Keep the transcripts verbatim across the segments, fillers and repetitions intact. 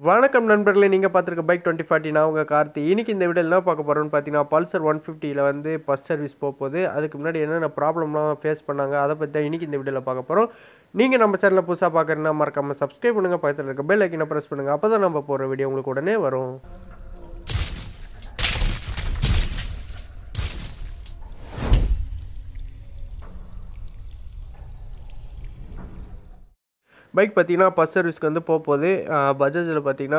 வணக்கம் நண்பர்களே, நீங்கள் பார்த்துருக்க பைக் டுவெண்ட்டி ஃபார்ட்டி. நான் உங்கள் கார்த்தி. இன்னைக்கு இந்த வீடியோ என்ன பார்க்க போகிறோன்னு பார்த்தீங்கன்னா, பல்சர் ஒன் ஃபிஃப்டியில் வந்து பஸ் சர்வீஸ் போக போகுது. அதுக்கு முன்னாடி என்னென்ன ப்ராப்ளம்லாம் ஃபேஸ் பண்ணாங்க, அதை பற்றி தான் இன்றைக்கி இந்த வீடியோவில் பார்க்க போகிறோம். நீங்கள் நம்ம சேனலில் புதுசாக பார்க்குறதுனா மறக்காமல் சப்ஸ்கிரைப் பண்ணுங்கள், பக்கத்தில் இருக்க பெல் ஐக்கனை ப்ரெஸ் பண்ணுங்கள். அப்போ தான் நம்ம போகிற வீடியோ உங்களுக்கு உடனே வரும். பைக் பார்த்தீங்கன்னா பஸ் சர்வீஸ்க்கு வந்து போக போகுது. பஜாஜில் பார்த்தீங்கன்னா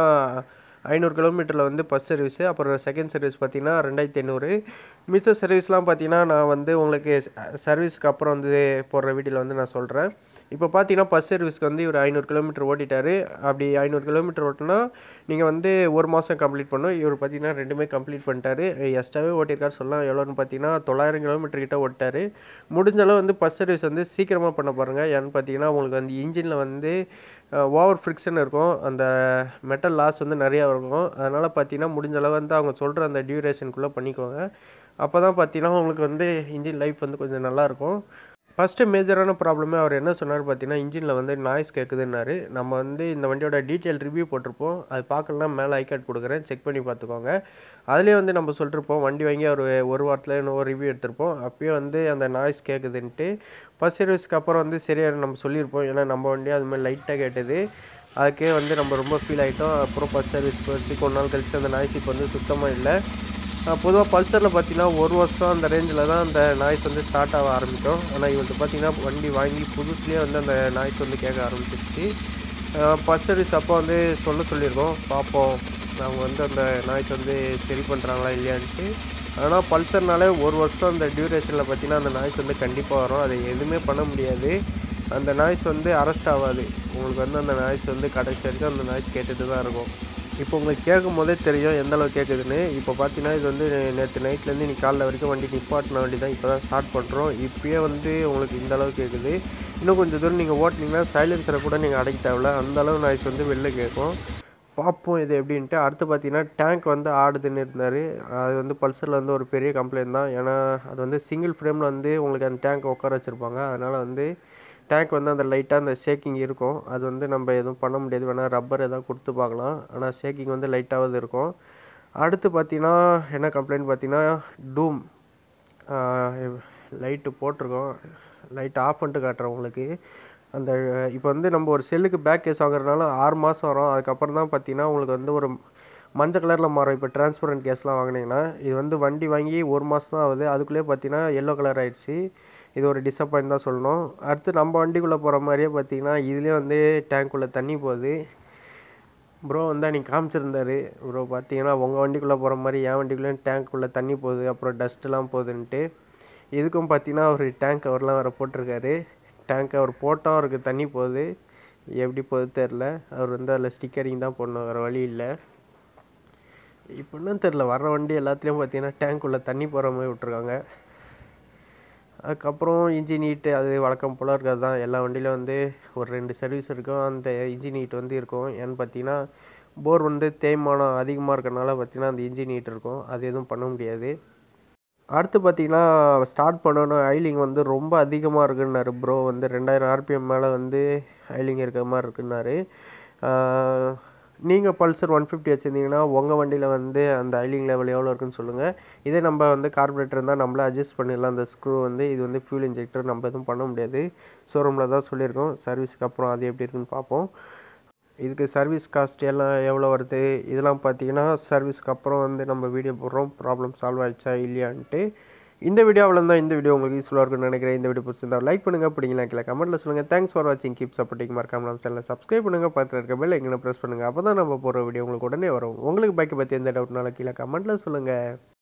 ஐநூறு கிலோமீட்டரில் வந்து பஸ் சர்வீஸு. அப்புறம் செகண்ட் சர்வீஸ் பார்த்தீங்கன்னா ரெண்டாயிரத்தி ஐநூறு. மிச்ச சர்வீஸ்லாம் பார்த்தீங்கன்னா நான் வந்து உங்களுக்கு சர்வீஸ்க்கு அப்புறம் வந்து போடுற வீடியோவில் வந்து நான் சொல்கிறேன். இப்போ பார்த்தீங்கன்னா பஸ் சர்வீஸ்க்கு வந்து இவர் ஐநூறு கிலோமீட்டர் ஓட்டிட்டார். அப்படி ஐநூறு கிலோமீட்டர் ஓட்டினா நீங்கள் வந்து ஒரு மாதம் கம்ப்ளீட் பண்ணணும். இவர் பார்த்தீங்கன்னா ரெண்டுமே கம்ப்ளீட் பண்ணிட்டாரு. எக்ஸ்ட்ராவே ஓட்டியிருக்காரு சொல்லலாம். எவ்வளோன்னு பார்த்தீங்கன்னா தொள்ளாயிரம் கிலோமீட்டர் கிட்ட ஓட்டார். முடிஞ்சளவு வந்து பஸ் சர்வீஸ் வந்து சீக்கிரமாக பண்ண பாருங்கள். ஏன்னு பார்த்தீங்கன்னா உங்களுக்கு வந்து இன்ஜினில் வந்து ஓவர் ஃப்ரிக்ஷன் இருக்கும், அந்த மெட்டல் லாஸ் வந்து நிறையா இருக்கும். அதனால் பார்த்தீங்கன்னா முடிஞ்சளவு வந்து அவங்க சொல்கிற அந்த டியூரேஷனுக்குள்ளே பண்ணிக்கோங்க. அப்போ தான் பார்த்தீங்கன்னா உங்களுக்கு வந்து இன்ஜின் லைஃப் வந்து கொஞ்சம் நல்லாயிருக்கும். ஃபஸ்ட்டு மேஜரான ப்ராப்ளமே அவர் என்ன சொன்னார் பார்த்தீங்கன்னா, இன்ஜினில் வந்து நாய்ஸ் கேட்குதுன்னாரு. நம்ம வந்து இந்த வண்டியோட டீட்டெயில் ரிவ்யூ போட்டிருப்போம். அது பார்க்கலன்னா மேலே ஐகார்ட் கொடுக்குறேன், செக் பண்ணி பார்த்துக்கோங்க. அதுலேயே வந்து நம்ம சொல்லிருப்போம், வண்டி வாங்கி ஒரு ஒரு வாரத்தில் இன்னும் ரிவ்யூ எடுத்திருப்போம். அப்போயே வந்து அந்த நாய்ஸ் கேட்குதுன்ட்டு ஃபஸ்ட் சர்வீஸ்க்கு அப்புறம் வந்து சரியாக நம்ம சொல்லியிருப்போம். ஏன்னா நம்ம வண்டி அதுமாதிரி லைட்டாக கேட்டது, அதுக்கே வந்து நம்ம ரொம்ப ஃபீல் ஆகிட்டோம். அப்புறம் ஃபஸ்ட் சர்வீஸ் போச்சு, கொஞ்ச நாள் கழிச்சு அந்த நாய்ஸ் இப்போ வந்து சுத்தமாக இல்லை. பொதுவாக பல்சரில் பார்த்தீங்கன்னா ஒரு வருஷம் அந்த ரேஞ்சில் தான் அந்த நாய்ஸ் வந்து ஸ்டார்ட் ஆக ஆரம்பிக்கும். ஆனால் இவருக்கு பார்த்தீங்கன்னா வண்டி வாங்கி புதுசுலேயே வந்து அந்த நாய்ஸ் வந்து கேட்க ஆரம்பிச்சிருச்சு. ஃபஸ்ட் சர்வீஸ் அப்போ வந்து சொல்ல சொல்லியிருக்கோம், பார்ப்போம் அவங்க வந்து அந்த நாய்ஸ் வந்து சரி பண்ணுறாங்களா இல்லையான்ட்டு. ஆனால் பல்சர்னாலே ஒரு வருஷம் அந்த டியூரேஷனில் பார்த்தீங்கன்னா அந்த நாய்ஸ் வந்து கண்டிப்பாக வரும். அதை எதுவுமே பண்ண முடியாது. அந்த நாய்ஸ் வந்து அரெஸ்ட் ஆகாது. உங்களுக்கு வந்து அந்த நாய்ஸ் வந்து கடைசி வரைக்கும் அந்த நாய்ஸ் கேட்டுட்டு தான் இருக்கும். இப்போ உங்களுக்கு கேட்கும் போதே தெரியும் எந்தளவு கேட்குதுன்னு. இப்போ பார்த்தீங்கன்னா இது வந்து நேற்று நைட்லேருந்து இன்னைக்கு காலைல வரைக்கும் வண்டி நிப்பாட்டின வண்டி தான் இப்போ தான் ஸ்டார்ட் பண்ணுறோம். இப்போயே வந்து உங்களுக்கு இந்த அளவு கேட்குது. இன்னும் கொஞ்சம் தூரம் நீங்கள் ஓட்டினீங்கன்னா சைலன்சரை கூட நீங்கள் அடைக்க தேவையில்ல, அந்தளவு நாய்ஸ் வந்து வெளில கேட்கும். பார்ப்போம் இது எப்படின்ட்டு. அடுத்து பார்த்தீங்கன்னா டேங்க் வந்து ஆடுதுன்னு இருந்தார். அது வந்து பல்சரில் வந்து ஒரு பெரிய கம்ப்ளைண்ட் தான். ஏன்னா அது வந்து சிங்கிள் ஃப்ரேமில் வந்து உங்களுக்கு அந்த டேங்க் உட்கார வச்சுருப்பாங்க. அதனால் வந்து டேங்க் வந்து அந்த லைட்டாக அந்த ஷேக்கிங் இருக்கும். அது வந்து நம்ம எதுவும் பண்ண முடியாது, வேணால் ரப்பர் எதாவது கொடுத்து பார்க்கலாம். ஆனால் ஷேக்கிங் வந்து லைட்டாவது இருக்கும். அடுத்து பார்த்தீங்கன்னா என்ன கம்ப்ளைண்ட் பார்த்தீங்கன்னா, டூம் லைட்டு போட்டிருக்கோம். லைட் ஆஃப் பண்ணிட்டு காட்டுறேன் உங்களுக்கு. அந்த இப்போ வந்து நம்ம ஒரு செல்லுக்கு பேக் கேஸ் வாங்குறதுனால ஆறு மாதம் வரும். அதுக்கப்புறம் தான் பார்த்தீங்கன்னா உங்களுக்கு வந்து ஒரு மஞ்சள் கலரில் மாறும். இப்போ டிரான்ஸ்பரண்ட் கேஸ்லாம் வாங்கினீங்கன்னா இது வந்து வண்டி வாங்கி ஒரு மாதம் தான் ஆகுது, அதுக்குள்ளேயே பார்த்தீங்கன்னா எல்லோ கலர் ஆகிடுச்சு. இது ஒரு டிசப்பாயிண்ட் தான் சொல்லணும். அடுத்து நம்ம வண்டிக்குள்ளே போகிற மாதிரியே பார்த்தீங்கன்னா இதுலேயே வந்து டேங்க்குள்ளே தண்ணி போகுது. ப்ரோ வந்து அன்றைக்கி காமிச்சிருந்தாரு. ப்ரோ பார்த்தீங்கன்னா உங்கள் வண்டிக்குள்ளே போகிற மாதிரி என் வண்டிக்குள்ளேயும் டேங்க்குள்ளே தண்ணி போகுது, அப்புறம் டஸ்ட்டுலாம் போகுதுன்ட்டு. இதுக்கும் பார்த்தீங்கன்னா அவர் டேங்க் கவர்லாம் வேறு போட்டிருக்காரு. டேங்க் கவர் போட்டால் அவருக்கு தண்ணி போகுது, எப்படி போகுது தெரில. அவர் வந்து அதில் ஸ்டிக்கரிங் தான் போடணும், வேறு வழி இல்லை. இப்போ என்னன்னு தெரில, வர்ற வண்டி எல்லாத்துலேயும் பார்த்தீங்கன்னா டேங்க்குள்ளே தண்ணி போகிற மாதிரி விட்ருக்காங்க. அதுக்கப்புறம் இன்ஜின் ஹீட்டு அது வழக்கம் போல் இருக்கிறது தான். எல்லா வண்டியிலும் வந்து ஒரு ரெண்டு சர்வீஸ் இருக்கும், அந்த இன்ஜின் ஹீட் வந்து இருக்கும். ஏன்னு பார்த்தீங்கன்னா போர் வந்து தேய்மானம் அதிகமாக இருக்கிறனால பார்த்தீங்கன்னா அந்த இன்ஜின் ஹீட் இருக்கும். அது எதுவும் பண்ண முடியாது. அடுத்து பார்த்தீங்கன்னா ஸ்டார்ட் பண்ணணும், ஐலிங் வந்து ரொம்ப அதிகமாக இருக்குன்னாரு ப்ரோ. வந்து ரெண்டாயிரம் ஆர்பிஎம் மேலே வந்து ஐலிங் இருக்கிற மாதிரி இருக்குன்னாரு. நீங்கள் பல்சர் ஒன் ஃபிஃப்டி வச்சுருந்தீங்கன்னா உங்கள் வண்டியில் வந்து அந்த ஐலிங் லெவல் எவ்வளோ இருக்குன்னு சொல்லுங்கள். இதே நம்ம வந்து கார்பரேட்டர் இருந்தால் நம்மளே அட்ஜஸ்ட் பண்ணிடலாம். அந்த ஸ்க்ரூ வந்து இது வந்து ஃபியூல் இன்ஜெக்டர், நம்ம எதுவும் பண்ண முடியாது. ஷோரூமில் தான் சொல்லியிருக்கோம். சர்வீஸ்க்கு அப்புறம் அது எப்படி இருக்குன்னு பார்ப்போம். இதுக்கு சர்வீஸ் காஸ்ட் எல்லாம் எவ்வளோ வருது இதெல்லாம் பார்த்தீங்கன்னா சர்வீஸ்க்கு அப்புறம் வந்து நம்ம வீடியோ போடுறோம், ப்ராப்ளம் சால்வ் ஆகிடுச்சா இல்லையான்ட்டு. இந்த வீடியோ அவ்வளோதான். இந்த வீடியோ உங்களுக்கு யூஸ்ஃபுல்லாக இருக்குன்னு நினைக்கிறேன். இந்த வீடியோ பிடிச்சிருந்தா லைக் பண்ணுங்கள், பிடிங்களா கீழே கமெண்ட்டில் சொல்லுங்கள். தேங்க்ஸ் ஃபார் வாட்சிங், கீப் சப்போர்ட்டிங். மறக்காம நம்ம சேனலை சப்ஸ்கிரைப் பண்ணுங்கள், பக்கத்தில் இருக்க பெல் ஐக்கனை ப்ரெஸ் பண்ணுங்கள். அப்போ தான் நம்ம போகிற வீடியோ உங்களுக்கு உடனே வரும். உங்களுக்கு பைக்கை பற்றி எந்த டவுட்னாலும் கீழே கமெண்ட்டில் சொல்லுங்கள்.